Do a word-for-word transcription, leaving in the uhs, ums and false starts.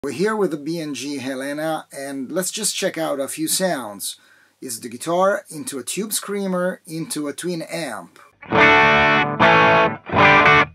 We're here with the B and G Helena, and let's just check out a few sounds. It's the guitar into a tube screamer into a twin amp.